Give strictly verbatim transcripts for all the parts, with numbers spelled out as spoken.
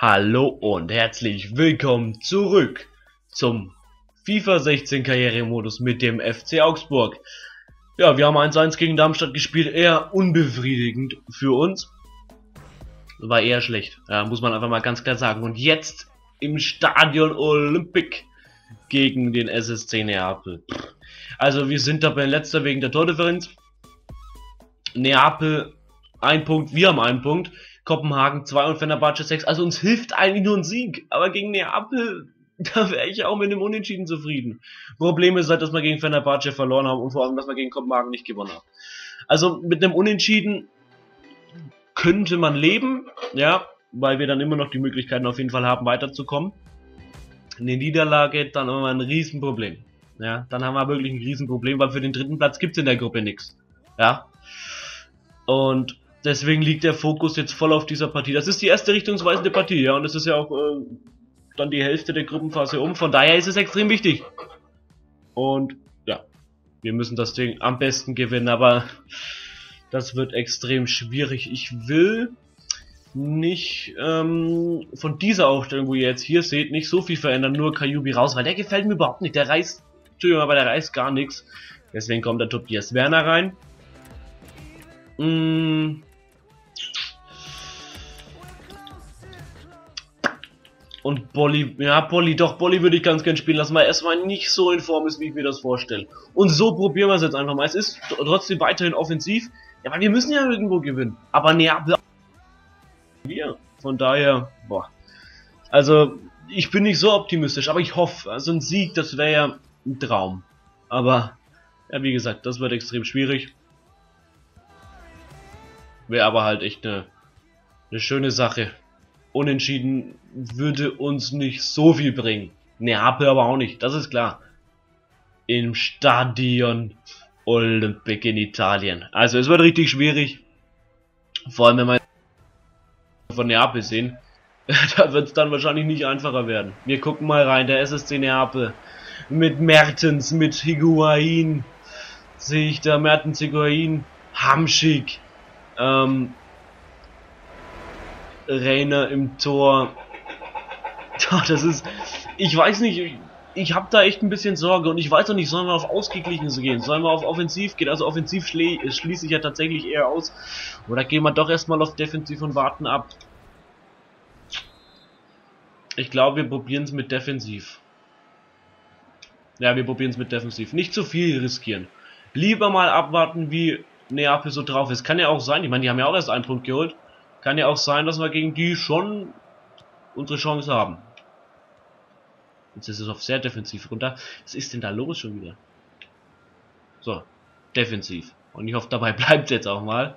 Hallo und herzlich willkommen zurück zum FIFA sechzehn Karrieremodus mit dem F C Augsburg. Ja, wir haben eins eins gegen Darmstadt gespielt, eher unbefriedigend für uns. War eher schlecht, ja, muss man einfach mal ganz klar sagen. Und jetzt im Stadion Olympic gegen den S S C Neapel. Also wir sind dabei letzter wegen der Tordifferenz. Neapel ein Punkt, wir haben einen Punkt. Kopenhagen zwei und Fenerbahce sechs. Also uns hilft eigentlich nur ein Sieg. Aber gegen Neapel, da wäre ich auch mit einem Unentschieden zufrieden. Problem ist halt, dass wir gegen Fenerbahce verloren haben und vor allem, dass wir gegen Kopenhagen nicht gewonnen haben. Also mit einem Unentschieden könnte man leben, ja, weil wir dann immer noch die Möglichkeiten auf jeden Fall haben, weiterzukommen. Eine Niederlage, dann haben wir ein Riesenproblem. Ja, dann haben wir wirklich ein Riesenproblem, weil für den dritten Platz gibt es in der Gruppe nichts. Ja. Und deswegen liegt der Fokus jetzt voll auf dieser Partie. Das ist die erste richtungsweisende Partie, ja, und es ist ja auch äh, dann die Hälfte der Gruppenphase um. Von daher ist es extrem wichtig. Und ja, wir müssen das Ding am besten gewinnen, aber das wird extrem schwierig. Ich will nicht ähm, von dieser Aufstellung, wo ihr jetzt hier seht, nicht so viel verändern, nur Kajubi raus, weil der gefällt mir überhaupt nicht. Der reißt, Entschuldigung, aber der reißt gar nichts. Deswegen kommt der Tobias Werner rein. Mm. Und Bolli, ja, Bolli, doch, Bolli würde ich ganz gern spielen lassen, weil er erstmal nicht so in Form ist, wie ich mir das vorstelle. Und so probieren wir es jetzt einfach mal. Es ist trotzdem weiterhin offensiv, ja, weil wir müssen ja irgendwo gewinnen. Aber Neapel, wir, von daher, boah. Also, ich bin nicht so optimistisch, aber ich hoffe, also ein Sieg, das wäre ja ein Traum. Aber, ja, wie gesagt, das wird extrem schwierig. Wäre aber halt echt eine, eine schöne Sache. Unentschieden würde uns nicht so viel bringen. Neapel aber auch nicht, das ist klar. Im Stadion Olympic in Italien. Also es wird richtig schwierig. Vor allem wenn wir von Neapel sehen. Da wird es dann wahrscheinlich nicht einfacher werden. Wir gucken mal rein, der S S C Neapel. Mit Mertens, mit Higuain. Sehe ich da Mertens, Higuain, Hamsik. Ähm, Reiner im Tor. Das ist, ich weiß nicht, ich, ich habe da echt ein bisschen Sorge und ich weiß auch nicht, sollen wir auf ausgeglichen gehen, sollen wir auf offensiv gehen, also offensiv schließe schließ ich ja tatsächlich eher aus, oder gehen wir doch erstmal auf defensiv und warten ab. Ich glaube, wir probieren es mit defensiv. Ja, wir probieren es mit defensiv, nicht zu viel riskieren. Lieber mal abwarten, wie Neapel so drauf ist. Kann ja auch sein, ich meine, die haben ja auch erst einen Punkt geholt. Kann ja auch sein, dass wir gegen die schon unsere Chance haben. Jetzt ist es auf sehr defensiv runter. Was ist denn da los schon wieder? So, defensiv. Und ich hoffe, dabei bleibt es jetzt auch mal.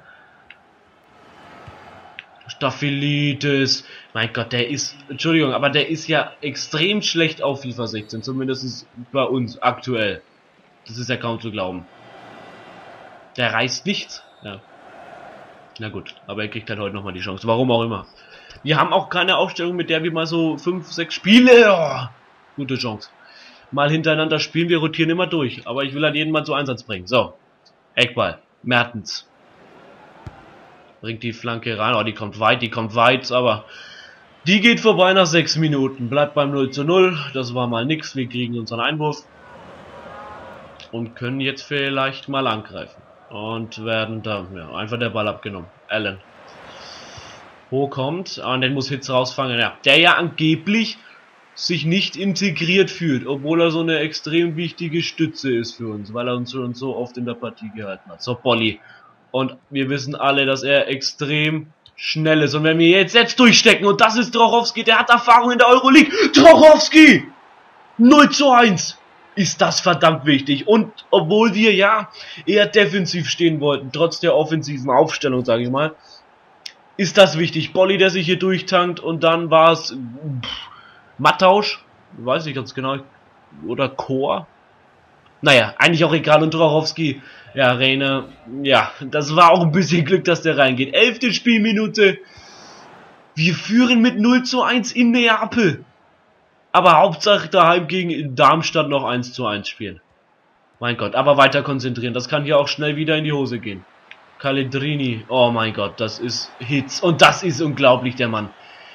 Staphylides. Mein Gott, der ist, Entschuldigung, aber der ist ja extrem schlecht auf FIFA sechzehn. Zumindest bei uns aktuell. Das ist ja kaum zu glauben. Der reißt nichts. Ja. Na gut, aber er kriegt halt heute nochmal die Chance. Warum auch immer. Wir haben auch keine Aufstellung, mit der wir mal so fünf, sechs Spiele. Oh, gute Chance. Mal hintereinander spielen, wir rotieren immer durch. Aber ich will halt jeden mal zu Einsatz bringen. So. Eckball. Mertens. Bringt die Flanke rein. Oh, die kommt weit, die kommt weit, aber die geht vorbei nach sechs Minuten. Bleibt beim null zu null. Das war mal nix. Wir kriegen unseren Einwurf. Und können jetzt vielleicht mal angreifen. Und werden da, ja, einfach der Ball abgenommen. Allen. Wo kommt? Ah, und den muss Hitz rausfangen. Ja, der ja angeblich sich nicht integriert fühlt, obwohl er so eine extrem wichtige Stütze ist für uns, weil er uns schon so oft in der Partie gehalten hat. So, Bolli. Und wir wissen alle, dass er extrem schnell ist. Und wenn wir jetzt jetzt durchstecken, und das ist Drochowski, der hat Erfahrung in der Euroleague. Drochowski! null zu eins! Ist das verdammt wichtig. Und obwohl wir ja eher defensiv stehen wollten, trotz der offensiven Aufstellung, sage ich mal, ist das wichtig. Bolli, der sich hier durchtankt, und dann war es Mattausch, weiß ich ganz genau, oder Chor. Naja, eigentlich auch egal. Und Drochowski, ja, Reiner, ja, das war auch ein bisschen Glück, dass der reingeht. Elfte Spielminute. Wir führen mit null zu eins in Neapel. Aber Hauptsache daheim gegen Darmstadt noch eins zu eins spielen. Mein Gott, aber weiter konzentrieren. Das kann hier auch schnell wieder in die Hose gehen. Caledrini, oh mein Gott, das ist Hitz. Und das ist unglaublich, der Mann.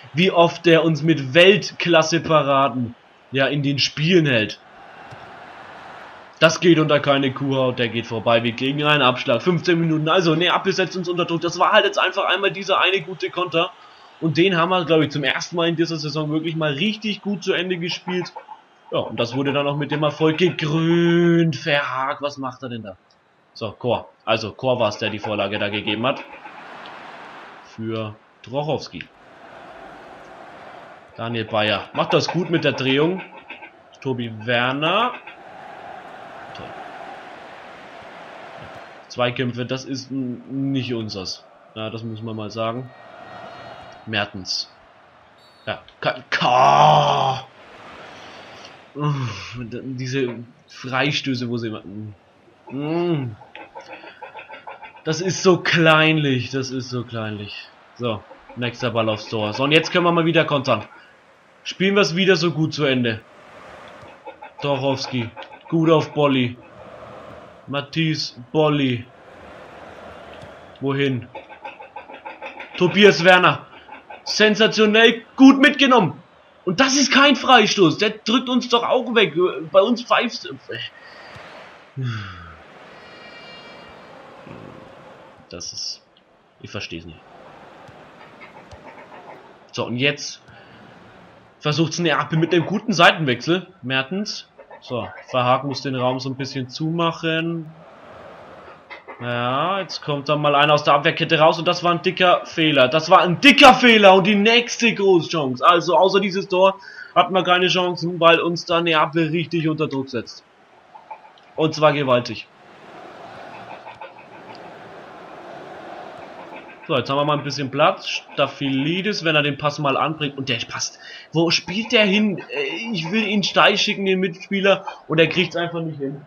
wie oft der uns mit Weltklasse-Paraden ja in den Spielen hält. Das geht unter keine Kuhhaut, der geht vorbei. Wir kriegen einen Abschlag. fünfzehn Minuten. Also, Neapel setzt uns unter Druck. Das war halt jetzt einfach einmal dieser eine gute Konter. Und den haben wir, glaube ich, zum ersten Mal in dieser Saison wirklich mal richtig gut zu Ende gespielt. Ja, und das wurde dann auch mit dem Erfolg gekrönt. Verhaag, was macht er denn da? So, Chor. Also, Chor war es, der die Vorlage da gegeben hat. Für Drochowski. Daniel Bayer macht das gut mit der Drehung. Tobi Werner. Toll. Zweikämpfe, das ist nicht unseres. Ja, das muss man mal sagen. Mertens. Ja, K. K Uff, diese Freistöße, wo sie immer. Mm. Das ist so kleinlich, das ist so kleinlich. So, nächster Ball aufs Tor. So, und jetzt können wir mal wieder kontern. Spielen wir es wieder so gut zu Ende. Drochowski, gut auf Bolli. Matthias Bolli. Wohin? Tobias Werner. Sensationell gut mitgenommen. Und das ist kein Freistoß. Der drückt uns doch auch weg. Bei uns pfeift. Das ist... Ich verstehe es nicht. So, und jetzt versucht es Neapel mit einem guten Seitenwechsel. Mertens. So, Verhaag muss den Raum so ein bisschen zumachen. Ja, jetzt kommt dann mal einer aus der Abwehrkette raus und das war ein dicker Fehler. Das war ein dicker Fehler und die nächste Großchance. Also außer dieses Tor hatten wir keine Chancen, weil uns da Neapel richtig unter Druck setzt. Und zwar gewaltig. So, jetzt haben wir mal ein bisschen Platz. Staphylidis, wenn er den Pass mal anbringt. Und der passt. Wo spielt der hin? Ich will ihn steil schicken, den Mitspieler. Und er kriegt es einfach nicht hin.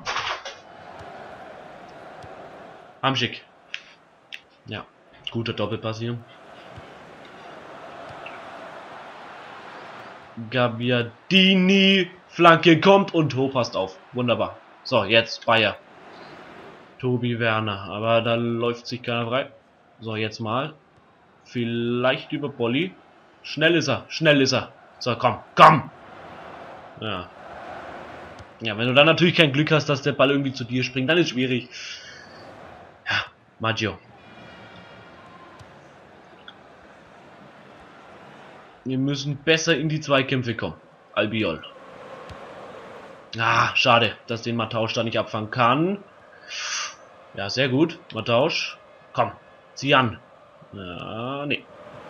Hamschick. Ja, guter Doppelpass hier. Gabbiadini. Flanke kommt und Ho passt auf. Wunderbar. So, jetzt Bayer. Tobi Werner. Aber da läuft sich keiner frei. So, jetzt mal. Vielleicht über Bolli. Schnell ist er. Schnell ist er. So, komm. Komm! Ja. Ja, wenn du dann natürlich kein Glück hast, dass der Ball irgendwie zu dir springt, dann ist schwierig. Ja, Maggio. Wir müssen besser in die Zweikämpfe kommen. Albiol. Ah, schade, dass den Matthäus da nicht abfangen kann. Ja, sehr gut. Matthäus. Komm, zieh an. Ja, nee.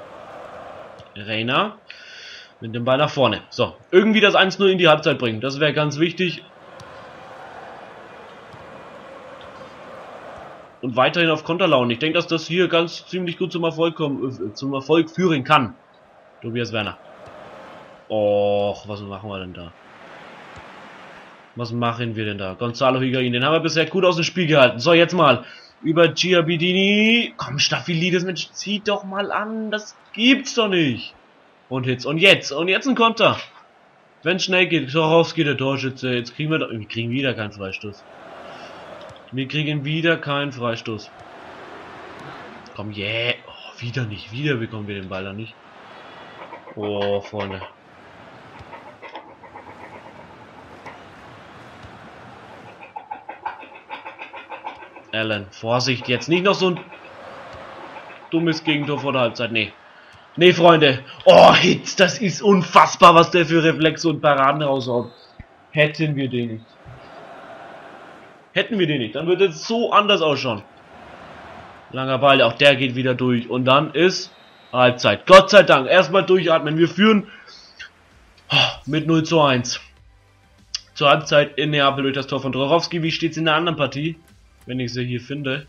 Reina. Mit dem Ball nach vorne. So, irgendwie das eins null in die Halbzeit bringen. Das wäre ganz wichtig. Und weiterhin auf Konterlaune. Ich denke, dass das hier ganz ziemlich gut zum Erfolg kommen, äh, zum Erfolg führen kann. Tobias Werner. Och, was machen wir denn da? Was machen wir denn da? Gonzalo Higuain, den haben wir bisher gut aus dem Spiel gehalten. So, jetzt mal über Gabbiadini. Komm, Staphylidis, Mensch, zieht doch mal an. Das gibt's doch nicht. Und Hits. Und jetzt. Und jetzt ein Konter. Wenn es schnell geht. Drochowski, der Torschütze. Jetzt kriegen wir doch... Wir kriegen wieder keinen Freistoß. Wir kriegen wieder keinen Freistoß. Komm, yeah. Oh, wieder nicht. Wieder bekommen wir den Ball da nicht. Oh, Freunde. Allen, Vorsicht. Jetzt nicht noch so ein dummes Gegentor vor der Halbzeit. Nee. Nee, Freunde. Oh, Hits. Das ist unfassbar, was der für Reflexe und Paraden raushaut. Hätten wir den nicht. Hätten wir den nicht. Dann würde es so anders ausschauen. Langer Ball. Auch der geht wieder durch. Und dann ist Halbzeit. Gott sei Dank. Erstmal durchatmen. Wir führen mit null zu eins. Zur Halbzeit in Neapel durch das Tor von Drochowski. Wie steht es in der anderen Partie? Wenn ich sie hier finde.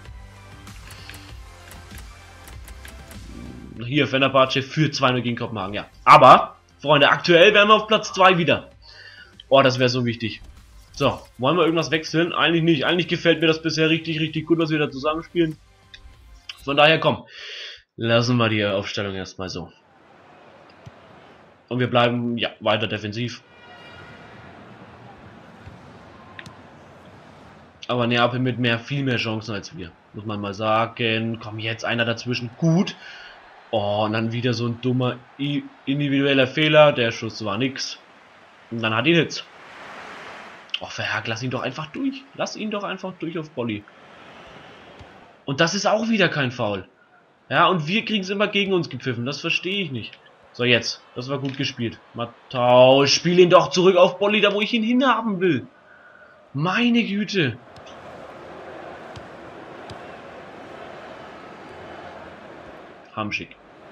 Hier, Fenerbahce führt zwei null gegen Kopenhagen, ja. Aber, Freunde, aktuell wären wir auf Platz zwei wieder. Oh, das wäre so wichtig. So, wollen wir irgendwas wechseln? Eigentlich nicht. Eigentlich gefällt mir das bisher richtig, richtig gut, was wir da zusammenspielen. Von daher, komm. Lassen wir die Aufstellung erstmal so. Und wir bleiben, ja, weiter defensiv. Aber Neapel mit mehr, viel mehr Chancen als wir. Muss man mal sagen. Komm, jetzt einer dazwischen. Gut. Oh, und dann wieder so ein dummer individueller Fehler. Der Schuss war nix. Und dann hat ihn Hitz. Oh, Verhaag, lass ihn doch einfach durch. Lass ihn doch einfach durch auf Bolli. Und das ist auch wieder kein Foul. Ja, und wir kriegen es immer gegen uns gepfiffen. Das verstehe ich nicht. So, jetzt. Das war gut gespielt. Mattausch, spiel ihn doch zurück auf Bolli, da wo ich ihn hinhaben will. Meine Güte. Hamschick.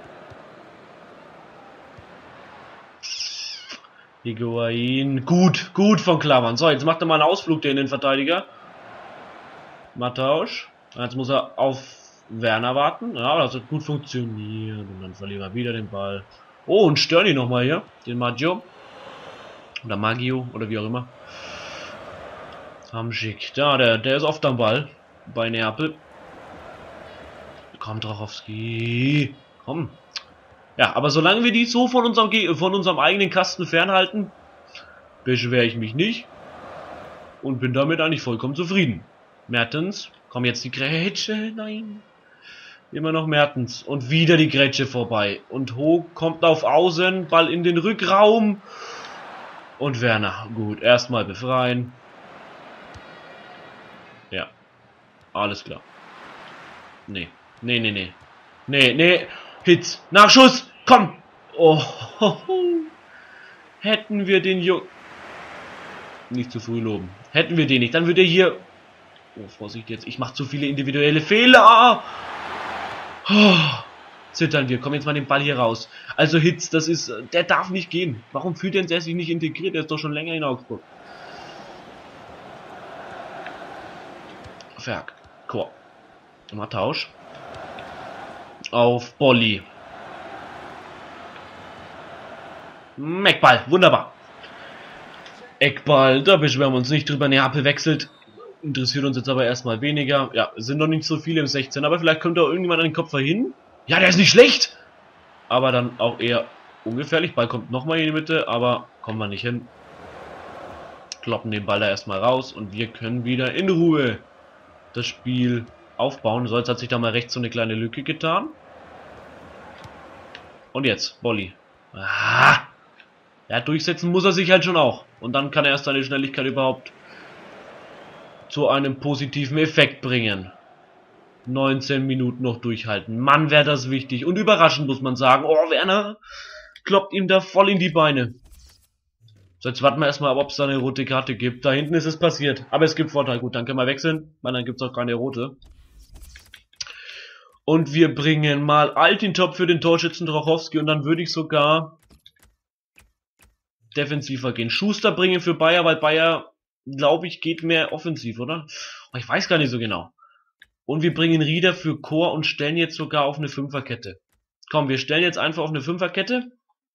Higuain. Gut, gut von Klammern. So, jetzt macht er mal einen Ausflug, der in den Verteidiger. Mattausch. Jetzt muss er auf Werner warten. Ja, das hat gut funktioniert. Und dann verlieren wir wieder den Ball. Oh, und stören ihn nochmal hier. Den Maggio. Oder Maggio, oder wie auch immer. Hamschick. Da, der, der ist oft am Ball. Bei Neapel. Komm, Drachowski. Komm. Ja, aber solange wir die so von unserem, von unserem eigenen Kasten fernhalten, beschwere ich mich nicht. Und bin damit eigentlich vollkommen zufrieden. Mertens. Komm, jetzt die Grätsche. Nein. Immer noch Mertens. Und wieder die Grätsche vorbei. Und Hoch kommt auf Außen. Ball in den Rückraum. Und Werner. Gut, erstmal befreien. Ja. Alles klar. Nee. Nee, nee, nee. Nee, nee. Hitz. Nachschuss. Komm. Oh. Hätten wir den Jungen. Nicht zu früh loben. Hätten wir den nicht, dann würde er hier. Oh, Vorsicht jetzt. Ich mache zu viele individuelle Fehler. Oh. Zittern wir. Komm jetzt mal den Ball hier raus. Also Hitz, das ist. Der darf nicht gehen. Warum fühlt denn der sich nicht integriert? Der ist doch schon länger in Augsburg. Verk. Chor. Mal Tausch. Auf Bolli. Eckball. Wunderbar. Eckball. Da beschweren wir uns nicht drüber. Neapel wechselt. Interessiert uns jetzt aber erstmal weniger. Ja, es sind noch nicht so viele im sechzehn, aber vielleicht kommt da irgendjemand an den Kopf hin. Ja, der ist nicht schlecht. Aber dann auch eher ungefährlich. Ball kommt nochmal in die Mitte, aber kommen wir nicht hin. Kloppen den Ball da erstmal raus und wir können wieder in Ruhe das Spiel aufbauen. So, jetzt hat sich da mal rechts so eine kleine Lücke getan. Und jetzt, Bolli. Ah! Ja, durchsetzen muss er sich halt schon auch. Und dann kann er erst seine Schnelligkeit überhaupt zu einem positiven Effekt bringen. neunzehn Minuten noch durchhalten. Mann, wäre das wichtig. Und überraschend muss man sagen. Oh, Werner kloppt ihm da voll in die Beine. So, jetzt warten wir erstmal ab, ob es da eine rote Karte gibt. Da hinten ist es passiert. Aber es gibt Vorteil. Gut, dann können wir wechseln, weil dann gibt es auch keine rote. Und wir bringen mal Altintop für den Torschützen Drachowski. Und dann würde ich sogar defensiver gehen. Schuster bringen für Bayer, weil Bayer, glaube ich, geht mehr offensiv, oder? Oh, ich weiß gar nicht so genau. Und wir bringen Rieder für Chor und stellen jetzt sogar auf eine Fünferkette. Komm, wir stellen jetzt einfach auf eine Fünferkette.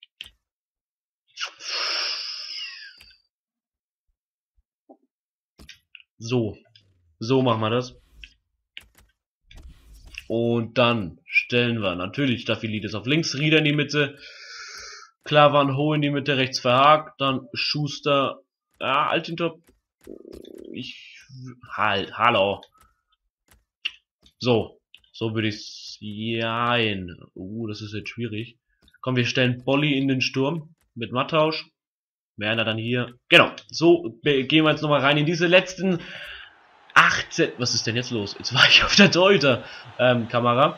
So. So machen wir das. Und dann stellen wir natürlich Staphylidis auf links, Rieder in die Mitte, Klavan Ho in die Mitte, rechts Verhaag, dann Schuster, ja, Altintop, ich, halt, hallo. So, so würde ich ja, uh, das ist jetzt schwierig. Komm, wir stellen Bolli in den Sturm mit Mattausch. Werner dann hier. Genau, so gehen wir jetzt nochmal rein in diese letzten achtzehn. Was ist denn jetzt los? Jetzt war ich auf der Torhüter ähm, Kamera.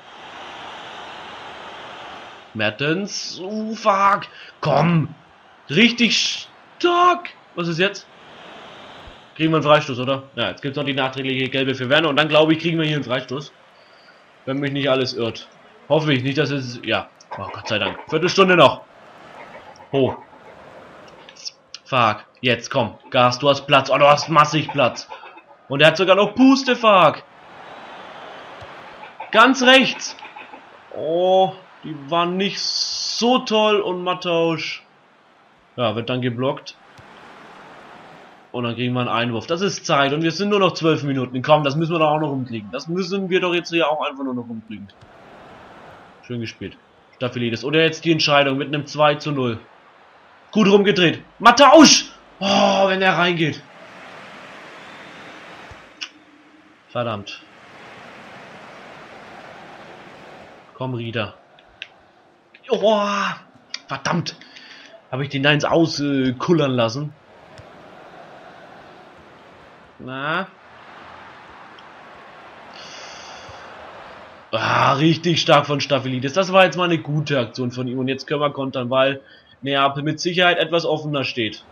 Mertens. Uh, fuck. Komm. Richtig stark. Was ist jetzt? Kriegen wir einen Freistoß, oder? Ja, jetzt gibt es noch die nachträgliche gelbe für Werner. Und dann, glaube ich, kriegen wir hier einen Freistoß. Wenn mich nicht alles irrt. Hoffe ich nicht, dass es... Ja. Oh, Gott sei Dank. Viertelstunde noch. Ho. Fuck. Jetzt, komm. Gas, du hast Platz. Oh, du hast massig Platz. Und er hat sogar noch Puste, fuck. Ganz rechts. Oh, die waren nicht so toll. Und Mattausch. Ja, wird dann geblockt. Und dann kriegen wir einen Einwurf. Das ist Zeit. Und wir sind nur noch zwölf Minuten. Komm, das müssen wir doch auch noch rumkriegen. Das müssen wir doch jetzt hier auch einfach nur noch rumkriegen. Schön gespielt. Staphylidis. Oder jetzt die Entscheidung mit einem zwei zu null. Gut rumgedreht. Mattausch! Oh, wenn er reingeht. Verdammt. Komm, Rieder. Oh, verdammt. Habe ich den da ins Aus äh, kullern lassen. Na. Ah, richtig stark von Staphylides. Das war jetzt mal eine gute Aktion von ihm. Und jetzt können wir kontern, weil Neapel mit Sicherheit etwas offener steht.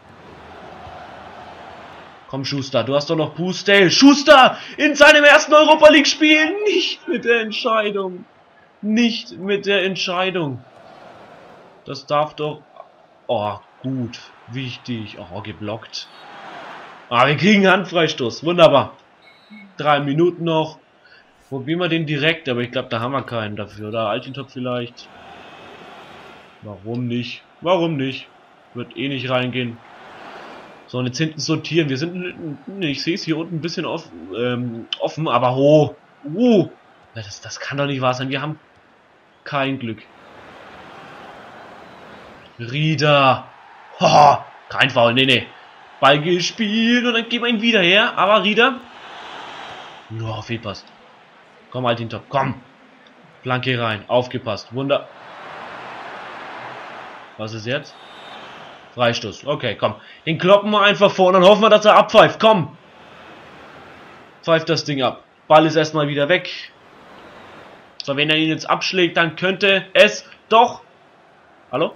Komm, Schuster, du hast doch noch Boost. Schuster in seinem ersten Europa League Spiel. Nicht mit der Entscheidung. Nicht mit der Entscheidung. Das darf doch... Oh, gut. Wichtig. Oh, geblockt. Ah, wir kriegen Handfreistoß. Wunderbar. Drei Minuten noch. Probieren wir den direkt, aber ich glaube, da haben wir keinen dafür. Oder Altintop vielleicht. Warum nicht? Warum nicht? Wird eh nicht reingehen. So, und jetzt hinten sortieren. Wir sind, ich sehe es hier unten ein bisschen offen, ähm, offen aber ho. Uh, das, das kann doch nicht wahr sein. Wir haben kein Glück. Rieder. Oh, kein Foul, nee, nee. Ball gespielt und dann geben wir ihn wieder her. Aber Rieder. Oh, Fehlpass. Komm, halt den Top. Komm. Flanke rein. Aufgepasst. Wunder. Was ist jetzt? Freistoß. Okay, komm. Den kloppen wir einfach vor und dann hoffen wir, dass er abpfeift. Komm. Pfeift das Ding ab. Ball ist erstmal wieder weg. So, wenn er ihn jetzt abschlägt, dann könnte es doch... Hallo?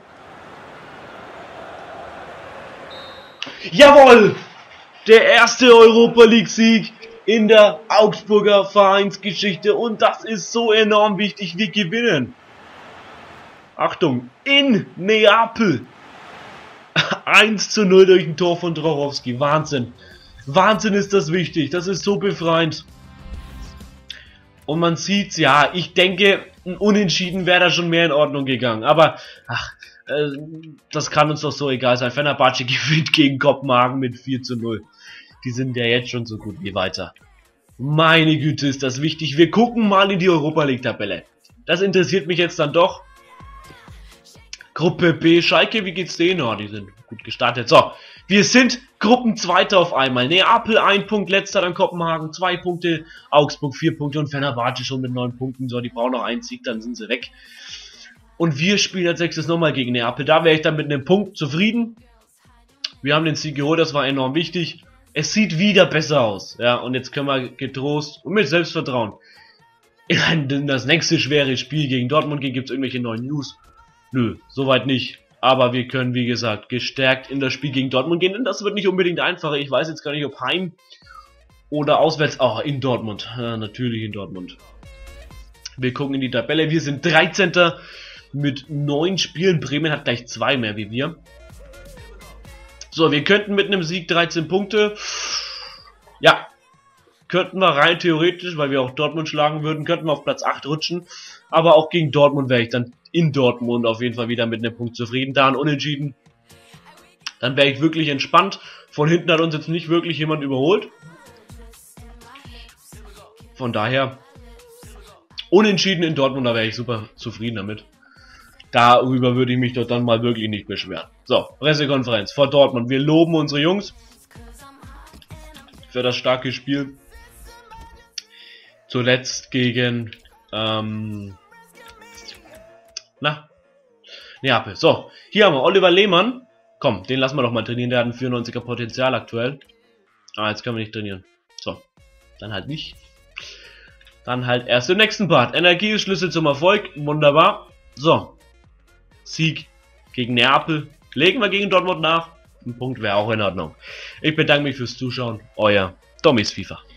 Jawohl! Der erste Europa League Sieg in der Augsburger Vereinsgeschichte. Und das ist so enorm wichtig. Wir gewinnen. Achtung. In Neapel. eins zu null durch ein Tor von Drochowski. Wahnsinn. Wahnsinn ist das wichtig. Das ist so befreiend. Und man sieht's, ja, ich denke, ein Unentschieden wäre da schon mehr in Ordnung gegangen. Aber, ach, äh, das kann uns doch so egal sein. Fenerbahce gewinnt gegen Kopenhagen mit vier zu null. Die sind ja jetzt schon so gut wie weiter. Meine Güte, ist das wichtig. Wir gucken mal in die Europa League Tabelle. Das interessiert mich jetzt dann doch. Gruppe B, Schalke, wie geht's denen? Oh, die sind gut gestartet. So, wir sind Gruppenzweiter auf einmal. Neapel ein Punkt, letzter, dann Kopenhagen zwei Punkte, Augsburg vier Punkte und Fenerbahce schon mit neun Punkten. So, die brauchen noch einen Sieg, dann sind sie weg. Und wir spielen als nächstes nochmal gegen Neapel. Da wäre ich dann mit einem Punkt zufrieden. Wir haben den Sieg geholt, das war enorm wichtig. Es sieht wieder besser aus. Ja, und jetzt können wir getrost und mit Selbstvertrauen in das nächste schwere Spiel gegen Dortmund gehen. Gibt es irgendwelche neuen News? Nö, soweit nicht. Aber wir können, wie gesagt, gestärkt in das Spiel gegen Dortmund gehen. Und das wird nicht unbedingt einfacher. Ich weiß jetzt gar nicht, ob heim oder auswärts. Oh, in Dortmund. Ja, natürlich in Dortmund. Wir gucken in die Tabelle. Wir sind dreizehnter mit neun Spielen. Bremen hat gleich zwei mehr wie wir. So, wir könnten mit einem Sieg dreizehn Punkte. Ja. Könnten wir rein theoretisch, weil wir auch Dortmund schlagen würden, könnten wir auf Platz acht rutschen. Aber auch gegen Dortmund wäre ich dann in Dortmund auf jeden Fall wieder mit einem Punkt zufrieden. Da ein Unentschieden. Dann wäre ich wirklich entspannt. Von hinten hat uns jetzt nicht wirklich jemand überholt. Von daher Unentschieden in Dortmund, da wäre ich super zufrieden damit. Darüber würde ich mich dort dann mal wirklich nicht beschweren. So, Pressekonferenz vor Dortmund. Wir loben unsere Jungs für das starke Spiel. Zuletzt gegen ähm, na Neapel. So, hier haben wir Oliver Lehmann. Komm, den lassen wir doch mal trainieren. Der hat ein vierundneunziger Potenzial aktuell. Ah, jetzt können wir nicht trainieren. So, dann halt nicht. Dann halt erst im nächsten Part. Energie ist Schlüssel zum Erfolg. Wunderbar. So, Sieg gegen Neapel. Legen wir gegen Dortmund nach. Ein Punkt wäre auch in Ordnung. Ich bedanke mich fürs Zuschauen. Euer Domis FIFA.